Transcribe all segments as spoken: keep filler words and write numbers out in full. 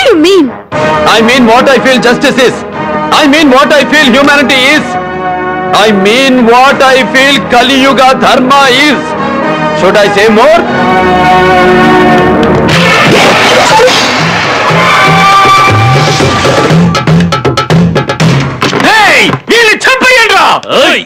you mean? I mean what I feel justice is. I mean what I feel humanity is. I mean what I feel Kali Yuga Dharma is. Should I say more? Hey! We'll champayandra! Hey!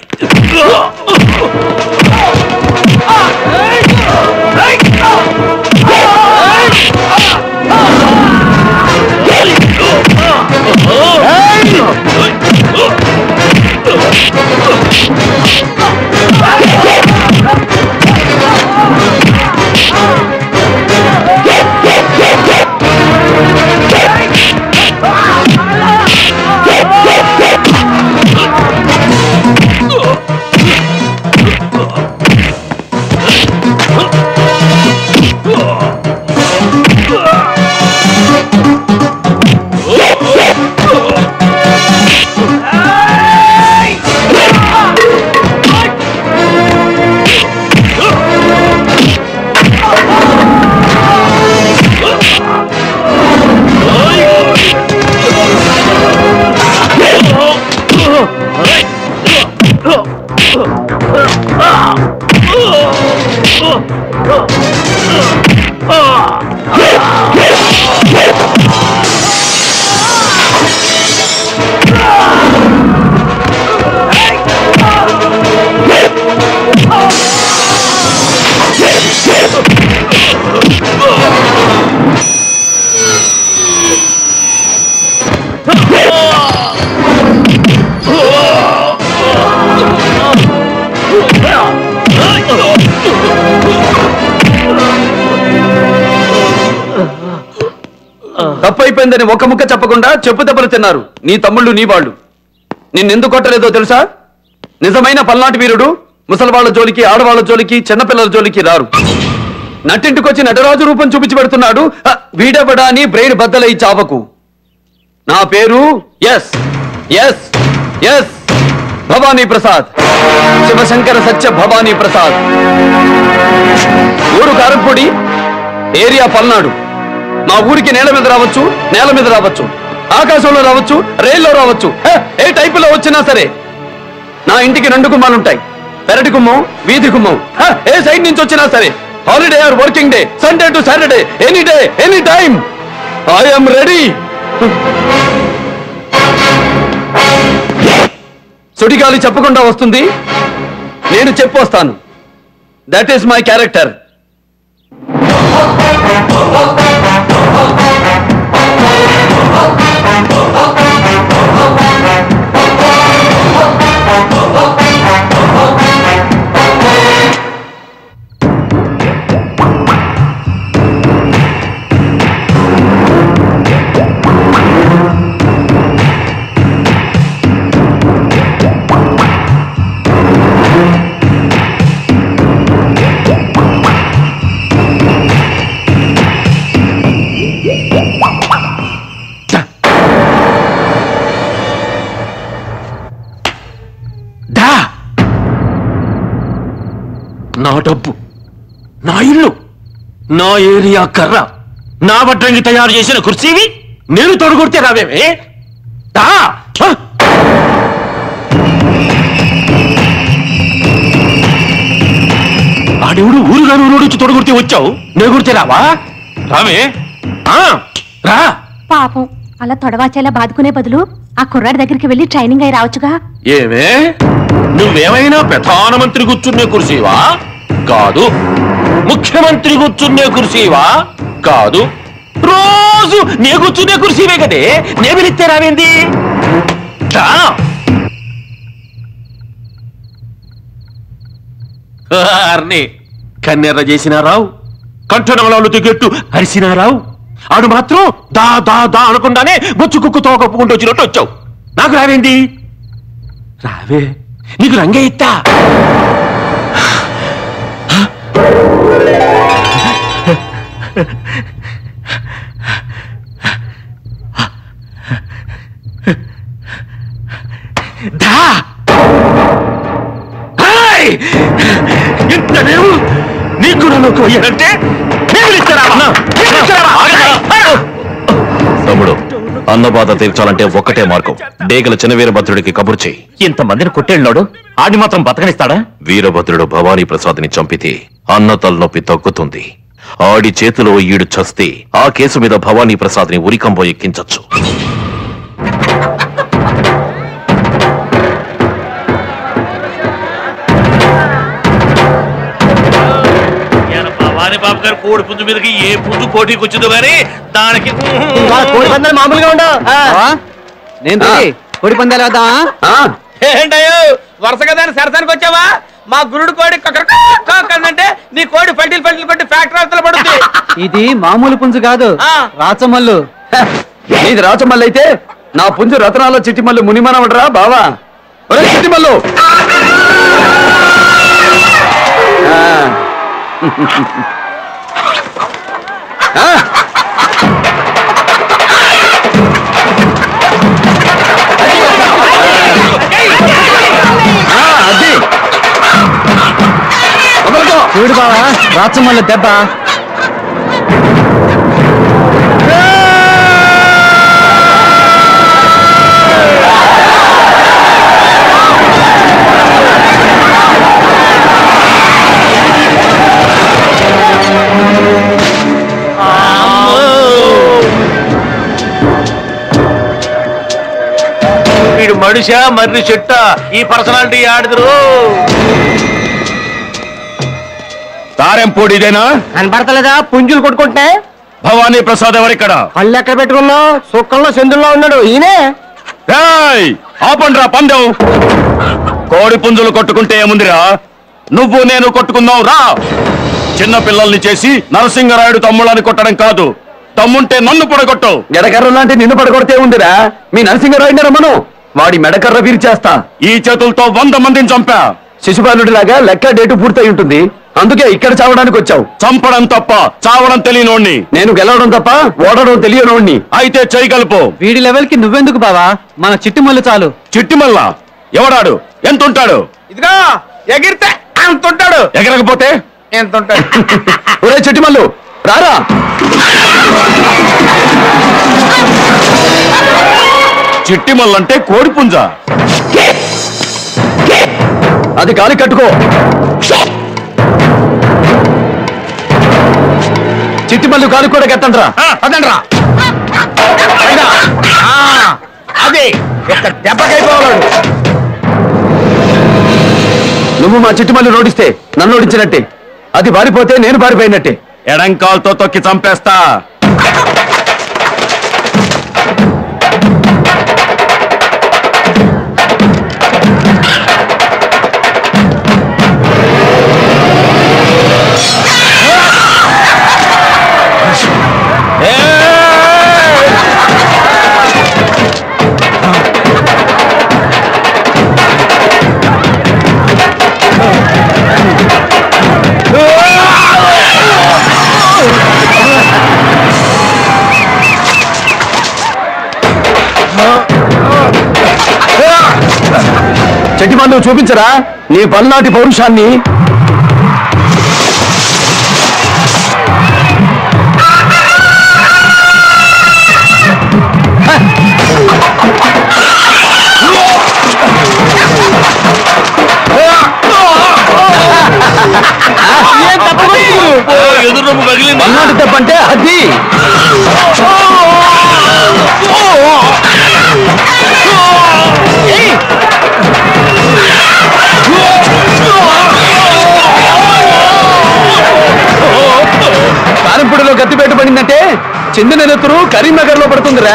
తప్పైపోయిందని ఒక ముక్క చెప్పకుండా చెప్పు దెబ్బలు తిన్నారు నీ తమ్ముళ్ళు నీ వాళ్ళు. నిన్నెందుకు కొట్టలేదో తెలుసా? నిజమైన పల్నాటి వీరుడు ముసలివాళ్ల జోలికి, ఆడవాళ్ల జోలికి, చిన్నపిల్లల జోలికి రారు. నటింటికొచ్చి నటరాజు రూపం చూపించి పెడుతున్నాడు. వీడెవడా అని బ్రెయిన్ బద్దలై చావకు. నా పేరు S S S Bhavani Prasad, Shivashankara Satya Bhavani Prasad. ఊరు కారంపొడి, ఏరియా పల్నాడు. మా ఊరికి నేల మీద రావచ్చు, నేల మీద రావచ్చు, ఆకాశంలో రావచ్చు, రైల్లో రావచ్చు, ఏ టైపులో వచ్చినా సరే. నా ఇంటికి రెండు గుమ్మాలుంటాయి, పెరటి గుమ్మం, వీధి గుమ్మం. ఏ సైడ్ నుంచి వచ్చినా సరే, holiday or working day, Sunday to Saturday, any day any time I'm ready. సుడిగాలి చెప్పకుండా వస్తుంది, నేను చెప్పొస్తాను. That is my character. నా డబ్బు, నా ఇల్లు, నా ఏరియా కర్ర, నా వడ్రంగి తయారు చేసిన కుర్చీవి నేను తొడగొడితే రావేమే? ఆడెవడు ఊరుగా ఊరు వచ్చి తొడగొడితే వచ్చావు, నేను కొడితే రావా? రావే రా. పాపం అలా తొడవాచేలా బాదుకునే బదులు ఆ కుర్రాడి దగ్గరికి వెళ్ళి ట్రైనింగ్ అయి రావచ్చుగా. ఏమే, నువ్వేమైనా ప్రధానమంత్రి కూర్చునే కుర్చీవా? కాదు. ముఖ్యమంత్రి కూర్చునే కుర్చీవా? కాదు. రోజు నే కూర్చునే కుర్చీవే కదే, నే పిలిస్తే రావేంది? కన్నెర్ర చేసినారావు, కంఠనమలాలు దిగట్టు అరిసినారావు. ఆడు మాత్రం దా దా దా అనకుండానే బొచ్చు కుక్కుతో కప్పుకుంటూ వచ్చినట్టు వచ్చావు. నాకు రావేంది? రావే, నీకు రంగే ఇత్తా. ఇంత నేను నీకు నన్ను పోయానంటే సమయం అన్నబాధ తీర్చాలంటే ఒక్కటే మార్గం. డేగల చిన్న వీరభద్రుడికి కబురు చేయి. ఇంతమందిని కొట్టేళ్ళాడు, ఆడిని మాత్రం బతకనిస్తాడా? వీరభద్రుడు భవానీ ప్రసాద్ని చంపితే అన్న తలనొప్పి తగ్గుతుంది. ఆడి చేతిలో ఈడు చస్తే ఆ కేసు మీద భవానీ ప్రసాద్ని ఉరికంబో ఎక్కించొచ్చు. బాబు గారు కోడి పుంజు మీదకి ఏ పుంజు పోటీకి వచ్చిందో గానీ దానికి కోడి పందాలు మామూలుగా ఉండవు. నేను కోడి పందాలు వద్దామా? ఏంటయ్యో వరుసగా దాన్ని సరసానికి వచ్చావా? మా గురుడు కోడి అంటే నీ కోడి పల్టీలు పల్టీలు కొట్టి ఫ్యాక్టరీ పడుతుంది. ఇది మామూలు పుంజు కాదు, రాచమల్లు. ఇది రాచమల్లు అయితే నా పుంజు రతనాల చిట్టిమల్లు మునిమనవడరా బావా. ఒరే చిట్టిమల్లు, చూడు బావా, రాచమల్లు దెబ్బ. వీడు మనిషా మర్రి చెట్ట? ఈ పర్సనాలిటీ ఆడుదురు. తారెంపూడిదేనా? కనబడతలేదా పుంజులు కొట్టుకుంటే? భవానీ ప్రసాద్ ఎవరిక్కడ? కళ్ళు ఎక్కడ పెట్టుకున్నావు? సుక్కల్లో చంద్రుల్లో ఉన్నాడు ఈయనే. ఆపండ్రా పందెం. కోడి పుంజులు కొట్టుకుంటే ఏముందిరా, నువ్వు నేను కొట్టుకుందాం రా. చిన్న పిల్లల్ని చేసి నరసింగరాయుడు తమ్ముళ్ళని కొట్టడం కాదు, తమ్ముంటే నన్ను పొడగొట్టు. ఎడకర్ర లాంటి నిన్ను పడగొడితే ఉందిరా. మీ నరసింగరాయుడిని రమ్మను, వాడి మెడకర్ర విరిచేస్తా. ఈ చేతులతో వంద మందిని చంపా. శిశుపాలుడిలాగా లెక్క డేటు పూర్తయి ఉంటుంది, అందుకే ఇక్కడ చావడానికి వచ్చావు. చంపడం తప్ప చావడం తెలియనోణ్ణి. నేను గెలవడం తప్ప ఓడడం తెలియనోణ్ణి. అయితే చేయగలుపు. వీడి లెవెల్ కి నువ్వెందుకు బావా, మన చిట్టుమల్లు చాలు. చిట్టిమల్ల ఎవడాడు? ఎంతుంటాడు? ఇదిగో ఎగిరితే అంతుంటాడు, ఎగరకపోతే ఎంతుంటాడు. ఒరే చిట్టిమల్లు రారా. చిట్టిమల్లంటే కోడిపుంజ. అది కాలి కట్టుకో. చిట్టిమల్లు కాలి కూడా కట్టండ్రా. అదండ్రా అది దెబ్బకైపోవాడు. నువ్వు మా చిట్టిమల్లు నోడిస్తే నన్ను ఓడించినట్టే, అది బారిపోతే నేను బారిపోయినట్టే. ఎడంకాల్తో తొక్కి చంపేస్తా. చెట్టిమల్లు చూపించరా నీ పల్నాటి పౌరుషాన్ని. ఎదురు పగిలింది. పల్నాటి దెబ్బంటే అది. కారంపూడిలో గత్తిపేట పడిందంటే చెందిన నెత్తురు కరీంనగర్ లో పడుతుందిరా.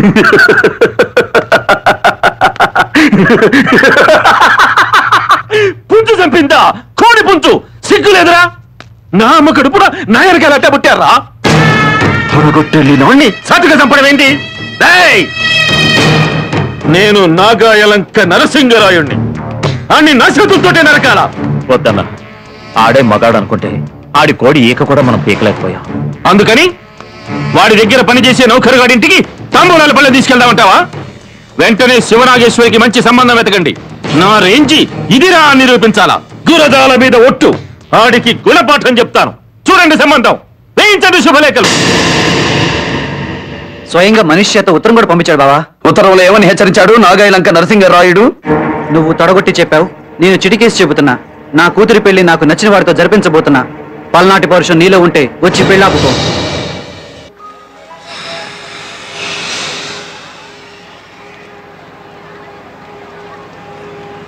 పుంజు చంపిందా? కోడి పుంజు సిగ్గు లేదురా? నా అమ్మ కడుపున నాయనకాయలు అట్ట పుట్టారా? పొరగొట్టెళ్ళి నోణ్ణి సాటుగా చంపడం ఏంటి? డేయ్! నేను నాగాయలంక నరసింగరాయుణ్ణి. అన్ని నశతులతోటే నరకాల. వద్దన్న, ఆడే మగాడు అనుకుంటే ఆడి కోడి ఈక కూడా మనం పీకలేకపోయాం. అందుకని వాడి దగ్గర పనిచేసే నౌకరుగాడింటికి తాంబూలాల పల్లె తీసుకెళ్దామంటావా? వెంటనే శివనాగేశ్వరికి మంచి సంబంధం వెతకండి. నా రేంజి ఇదిరా అని నిరూపించాలా? గురదాల మీద ఒట్టు. ఆడికి గుణపాఠం చెప్తాను. చూడండి సంబంధం, వేయించండి శుభలేఖలు. స్వయంగా మనిషి చేత ఉత్తరం కూడా పంపించాడు బావా. ఉత్తరంలో ఏమని హెచ్చరించాడు నాగాయలంక నరసింగరాయుడు? నువ్వు తొడగొట్టి చెప్పావు, నేను చిటికేసి చెబుతున్నా. నా కూతురి పెళ్లి నాకు నచ్చిన వాడితో జరిపించబోతున్నా. పల్నాటి పౌరుషం నీలో ఉంటే వచ్చి పెళ్ళాపుకో.